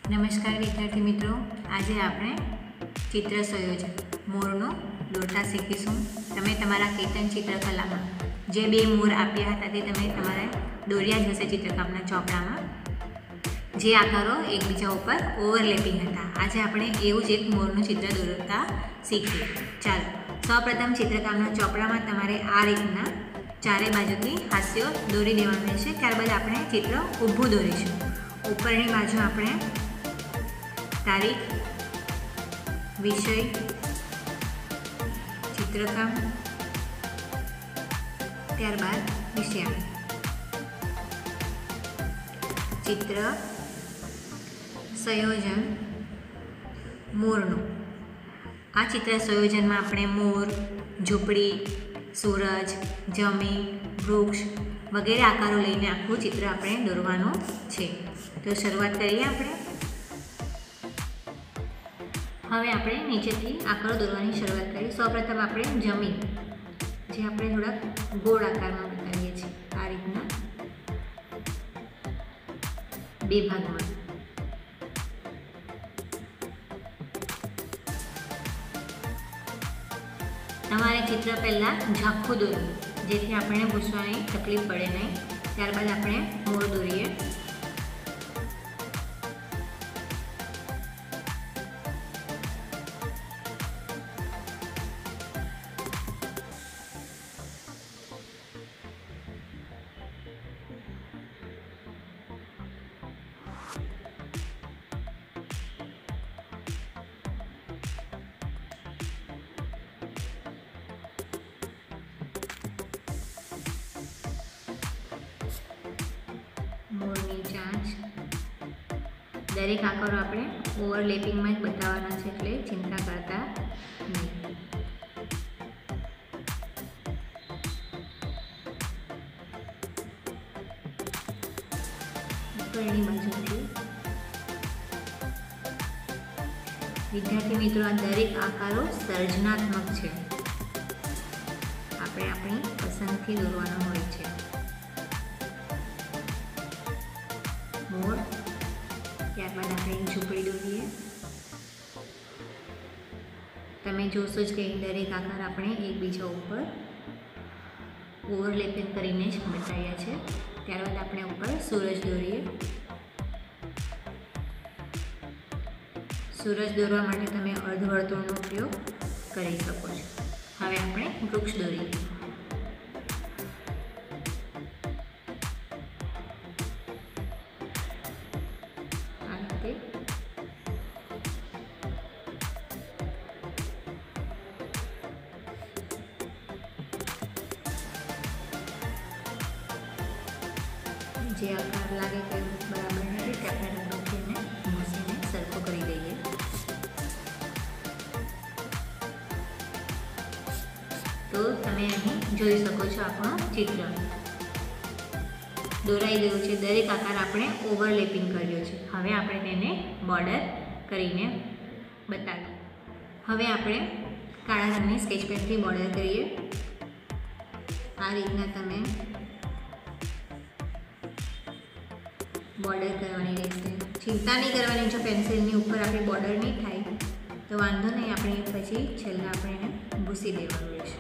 નમસ્કાર વિદ્યાર્થી મિત્રો, આજે આપણે ચિત્ર સંયોજન મોરનો દોરતા શીખીશું. તમે તમારા કેતન ચિત્રકલામાં જે બે મોર આપ્યા હતા તે તમે તમારે દોર્યા જ હશે ચિત્રકામના ચોપડામાં. જે આકારો એકબીજા ઉપર ઓવરલેપિંગ હતા. આજે આપણે એવું જ એક મોરનું ચિત્ર દોરતા શીખીએ. ચાલો, સૌપ્રથમ ચિત્રકામના ચોપડામાં તમારે આ રીતના ચારે બાજુથી હાસ્યો દોરી દેવાનું રહેશે. ત્યારબાદ આપણે ચિત્ર ઊભું દોરીશું. ઉપરની બાજુ આપણે તારીખ, વિષય, ચિત્રકામ, ત્યારબાદ વિષયાંક. ચિત્ર સંયોજન મોરનું. આ ચિત્ર સંયોજનમાં આપણે મોર, ઝૂંપડી, સૂરજ, જમીન, વૃક્ષ વગેરે આકારો લઈને આખું ચિત્ર આપણે દોરવાનું છે. તો શરૂઆત કરીએ આપણે. હવે આપણે નીચેથી આકારો દોરવાની શરૂઆત કરીએ. સૌપ્રથમ આપણે જમીન, જે આપણે થોડાક ગોળ આકારમાં બતાવીએ છીએ, આ રીતના બે ભાગમાં. તમારે ચિત્ર પહેલાં ઝાંખું દોરવું, જેથી આપણને પૂછવાની તકલીફ પડે નહીં. ત્યારબાદ આપણે મોર દોરીએ. મોરની ચાંચ. દરેક આકારો આપણે ઓવરલેપિંગમાં જ બતાવવાના છે, એટલે ચિંતા કરતા નહીં. ઉપરની બાજુથી વિદ્યાર્થી મિત્રો, આ દરેક આકારો સર્જનાત્મક છે. આપણે આપણી પસંદથી દોરવાનો હોય છે. મોર, ત્યારબાદ આપણે ઝૂંપડી દોરીએ. તમે જોશો જ કે દરેક આકાર આપણે એકબીજા ઉપર ઓવરલેપિંગ કરીને જ બતાવ્યા છે. ત્યારબાદ આપણે ઉપર સૂરજ દોરીએ. સૂરજ દોરવા માટે તમે અર્ધવર્તુળનો ઉપયોગ કરી શકો છો. હવે આપણે વૃક્ષ દોરીએ. જે આકાર લાગે કે બરાબર નથી, તે આપણે રબરથી એને ઘસીને સરખો કરી દઈએ. તો તમે અહીં જોઈ શકો છો, આપણો ચિત્ર દોરાઈ ગયું છે. દરેક આકાર આપણે ઓવરલેપિંગ કર્યો છે. હવે આપણે તેને બોર્ડર કરીને બતાવીએ. હવે આપણે કાળા રંગની સ્કેચ પેનથી બોર્ડર કરીએ. આ રીતના તમે બોર્ડર કરવાની રહેશે. ચિંતા નહીં કરવાની, જો પેન્સિલની ઉપર આપણી બોર્ડર નહીં થાય તો વાંધો નહીં, આપણે પછી છેલ્લા આપણે એને ભૂસી દેવાનું રહેશે.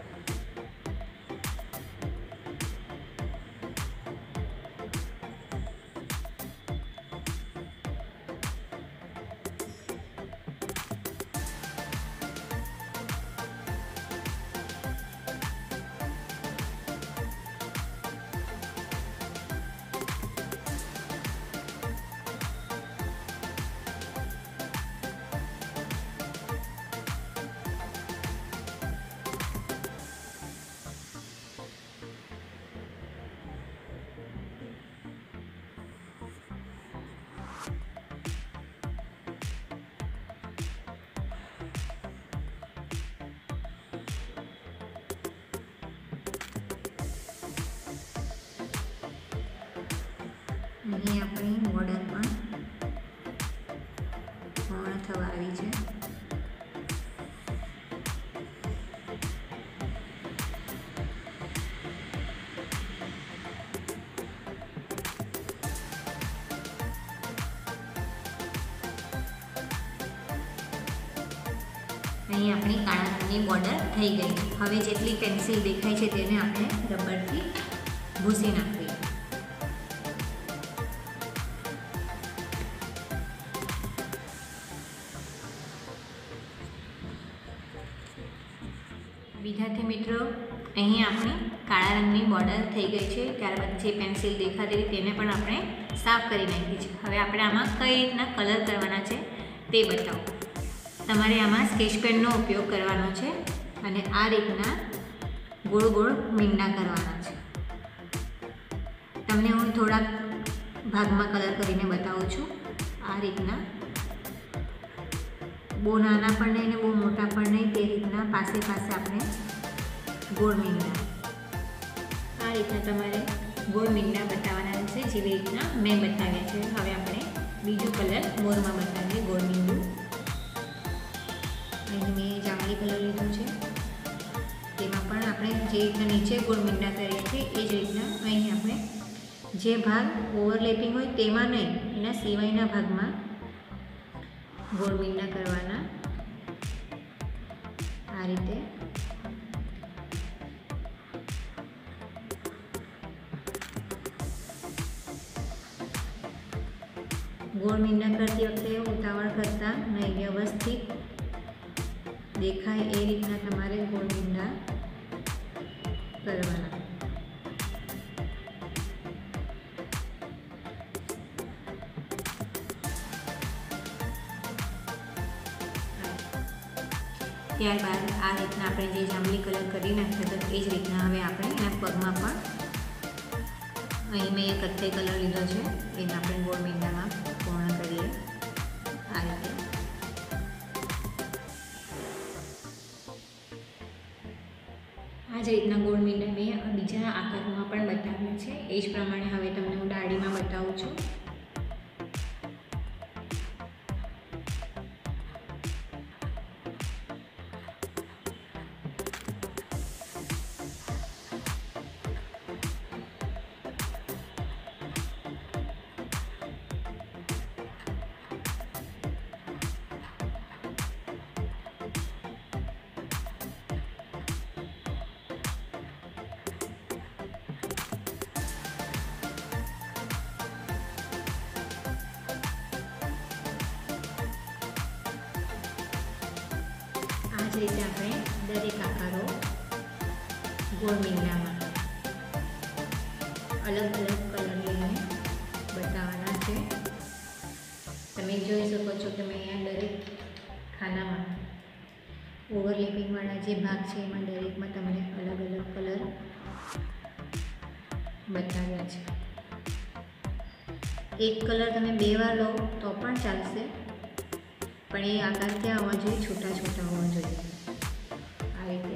અહીં આપણી બોર્ડર પણ પૂર્ણ થવા આવી છે. અહીં આપણી કાળા રંગની બોર્ડર થઈ ગઈ. હવે જેટલી પેન્સિલ દેખાય છે તેને આપણે રબરથી ભૂંસી નાખીએ. વિદ્યાર્થી મિત્રો, અહીં આપણી કાળા રંગની બોર્ડર થઈ ગઈ છે. ત્યારબાદ જે પેન્સિલ દેખાતી હતી તેને પણ આપણે સાફ કરી નાખી છે. હવે આપણે આમાં કઈ રીતના કલર કરવાના છે તે બતાવો. તમારે આમાં સ્કેચ પેનનો ઉપયોગ કરવાનો છે અને આ રીતના ગોળ ગોળ મીંડા કરવાના છે. તમને હું થોડાક ભાગમાં કલર કરીને બતાવું છું. આ રીતના બહુ નાના પણ નહીં ને બહુ મોટા પણ નહીં, તે રીતના પાસે પાસે આપણે ગોળ મીંડા આ રીતના તમારે ગોળ મીંડા બતાવવાના છે, જેવી રીતના મેં બતાવ્યા છે. હવે આપણે બીજું કલર મોરમાં બતાવીએ, ગોળ મીંડું. અહીં મેં જાંબલી કલર લીધો છે. તેમાં પણ આપણે જે રીતના નીચે ગોળ મીંડા કરીએ છીએ એ જ રીતના અહીં આપણે જે ભાગ ઓવરલેપિંગ હોય તેમાં નહીં, એના સિવાયના ભાગમાં ગોળ મીંડા કરવાના. આ રીતે ગોળ મીંડા કરતી વખતે ઉતાવળ કરતા નહીં, વ્યવસ્થિત દેખાય એ રીતના તમારે ગોળ મીંડા કરવાના. ત્યારબાદ આ રીતના આપણે જે જાંબલી કલર કરી નાખ્યો હતો એ જ રીતના હવે આપણે એના પગમાં પણ અહીં મેં કથ્થઈ કલર લીધો છે, એને આપણે ગોળ મીંડામાં પૂર્ણ કરીએ. આ રીતે આ જ રીતના ગોળ મીંડા મેં બીજા આકારમાં પણ બતાવ્યા છે. એ જ પ્રમાણે હવે તમને હું ડાળીમાં બતાવું છું. આ જ રીતે આપણે દરેક આકારો ગોળ મીંડામાં અલગ અલગ કલર લઈને બતાવવાના છે. તમે જોઈ શકો છો કે મેં અહીંયા દરેક ખાનામાં ઓવરલેપિંગવાળા જે ભાગ છે એમાં દરેકમાં તમને અલગ અલગ કલર બતાવ્યા છે. એક કલર તમે 2 વાર લો તો પણ ચાલશે, પણ એ આકાર ક્યાં હોવા જોઈએ? છૂટા છૂટા હોવા જોઈએ. આ રીતે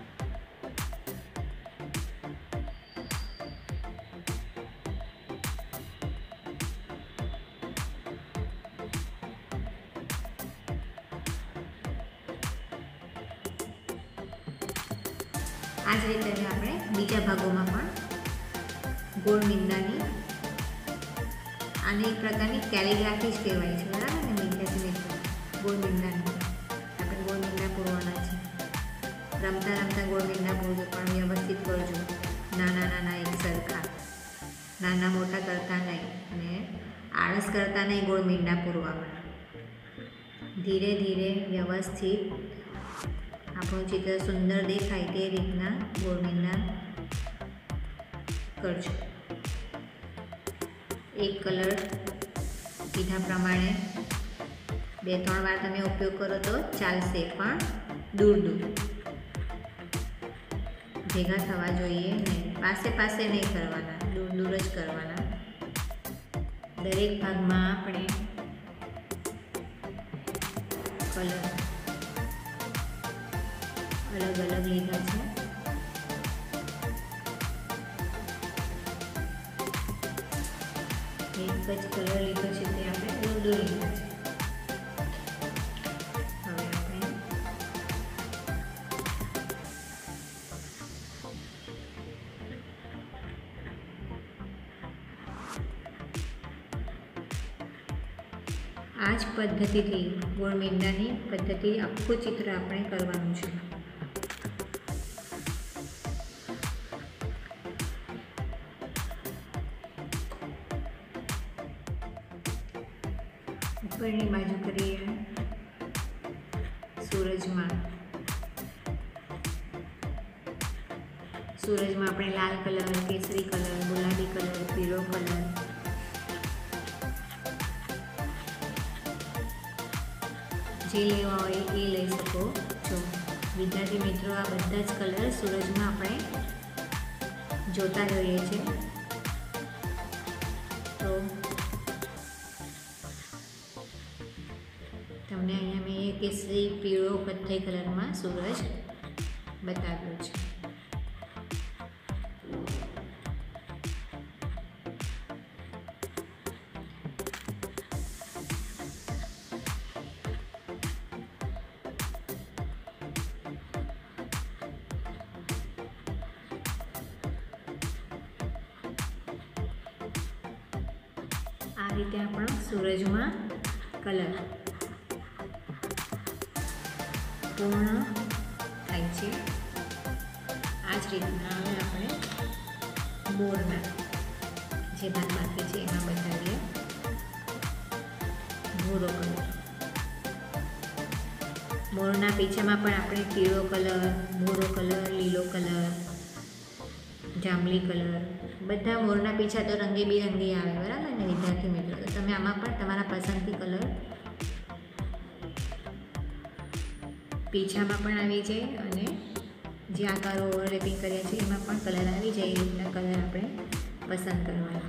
આ જ રીતે આપણે બીજા ભાગોમાં પણ ગોળ મીંડાની આને એક પ્રકારની કેલિગ્રાફી જ કહેવાય છે, બરાબર ને વિદ્યાર્થી મિત્રો? ગોળ મીંડાની આપણે ગોળ મીંડા પૂરવાના છે. રમતા રમતા ગોળ મીંડા પૂરજો, પણ વ્યવસ્થિત કરજો. નાના નાના એક સરખા, નાના મોટા કરતા નહીં અને આળસ કરતા નહીં ગોળ મીંડા પૂરવામાં. ધીરે ધીરે વ્યવસ્થિત આપણું ચિત્ર સુંદર દેખાય તે રીતના ગોળ મીંડા કરજો. એક કલર કીધા પ્રમાણે 2-3 વાર તમે ઉપયોગ કરો તો ચાલશે, પણ દૂર દૂર ભેગા થવા જોઈએ નહીં. પાસે પાસે નહીં કરવાના, દૂર દૂર જ કરવાના. દરેક ભાગમાં આપણે કલર અલગ અલગ લીધા છે. એક જ કલર લીધો છે તે આપણે દૂર દૂર લીધા છે. હવે આપણે આ જ પદ્ધતિથી ગોળ મીંડાની પદ્ધતિ આખું ચિત્ર આપણે કરવાનું છે. ઉપરની બાજુ કરીએ સૂરજમાં આપણે લાલ કલર, કેસરી કલર, ગુલાબી કલર, પીળો કલર, જે લેવા હોય એ લઈ શકો છો. વિદ્યાર્થી મિત્રો, આ બધા જ કલર સૂરજમાં આપણે જોતા જોઈએ છે. તો તમને અહીંયા મેં કેસરી, પીળો, કથ્થઈ કલરમાં સૂરજ બતાવ્યો છે. આ રીતે આપણો સૂરજમાં કલર પૂર્ણ થાય છે. આ જ રીતના હવે આપણે મોરના જે ભાગ બાકી છે એમાં બતાવીએ ભૂરો કલર. મોરના પીછામાં પણ આપણે પીળો કલર, ભૂરો કલર, લીલો કલર, જાંબલી કલર, બધા મોરના પીછા તો રંગીબેરંગી આવે, બરાબર ને વિદ્યાર્થી મિત્રો? તો તમે આમાં પણ તમારા પસંદથી કલર પીછામાં પણ આવી જાય અને જે આકારો ઓવરલેપિંગ કર્યા છે એમાં પણ કલર આવી જાય. એ રીતના કલર આપણે પસંદ કરવાના.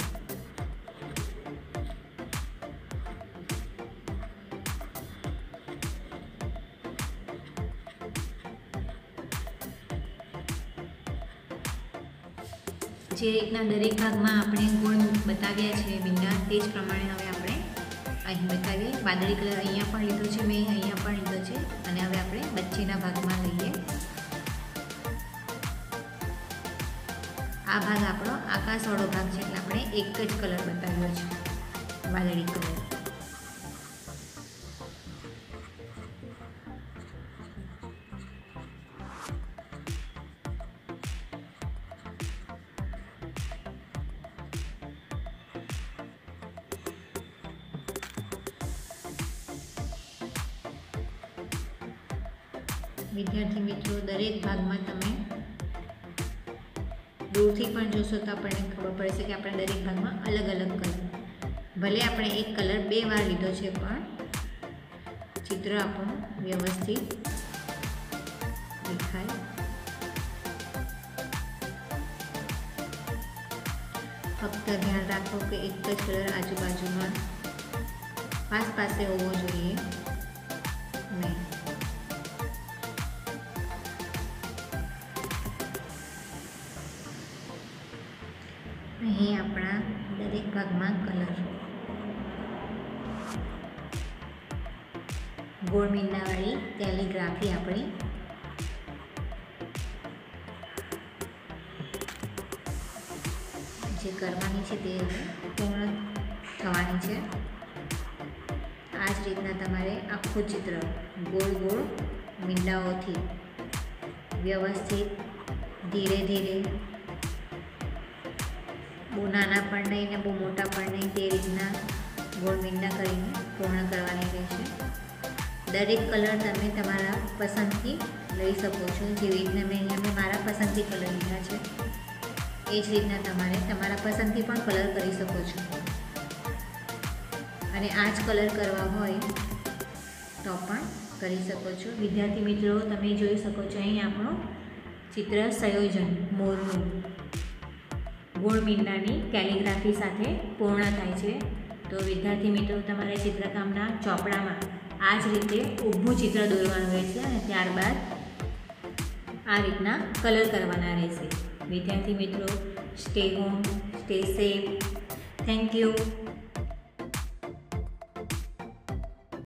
જે રીતના દરેક ભાગમાં આપણે ગોળ બતાવ્યા છે મીંડા, તે જ પ્રમાણે હવે આપણે અહીં બતાવીએ. વાદળી કલર અહીંયા પણ લીધો છે મેં, અહીંયા પણ લીધો છે. અને હવે આપણે વચ્ચેના ભાગમાં લઈએ. આ ભાગ આપણો આકાશવાળો ભાગ છે એટલે આપણે એક જ કલર બતાવ્યો છે, વાદળી કલર. વિદ્યાર્થી મિત્રો, દરેક ભાગમાં તમે દૂરથી પણ જોશો તો આપણને ખબર પડશે કે આપણે દરેક ભાગમાં અલગ અલગ કલર, ભલે આપણે એક કલર 2 વાર લીધો છે પણ ચિત્ર આપણું વ્યવસ્થિત દેખાય. ફક્ત ધ્યાન રાખો કે એક જ કલર આજુબાજુમાં પાસે હોવો જોઈએ નહીં. અહીં આપણા દરેક ભાગમાં કલર ગોળ મીંડાવાળી કેલિગ્રાફી આપણી જે કરવાની છે તે પૂર્ણ થવાની છે. આ જ રીતના તમારે આખું ચિત્ર ગોળ ગોળ મીંડાઓથી વ્યવસ્થિત ધીરે ધીરે, બહુ નાના પણ નહીં ને બહુ મોટા પણ નહીં, તે રીતના ગોળ મીંડા કરીને પૂર્ણ કરવાની રહેશે. દરેક કલર તમે તમારા પસંદથી લઈ શકો છો. જેવી રીતના મેં મારા પસંદથી કલર લીધા છે એ જ રીતના તમારે તમારા પસંદથી પણ કલર કરી શકો છો. અને આ જ કલર કરવા હોય તો પણ કરી શકો છો. વિદ્યાર્થી મિત્રો, તમે જોઈ શકો છો અહીં આપણું ચિત્ર સંયોજન મોરનું ગોળ મીંડાની કેલિગ્રાફી સાથે પૂર્ણ થાય છે. તો વિદ્યાર્થી મિત્રો, તમારે ચિત્રકામના ચોપડામાં આ જ રીતે ઊભું ચિત્ર દોરવાનું રહેશે અને ત્યારબાદ આ રીતના કલર કરવાના રહેશે. વિદ્યાર્થી મિત્રો, stay home, stay safe. Thank you.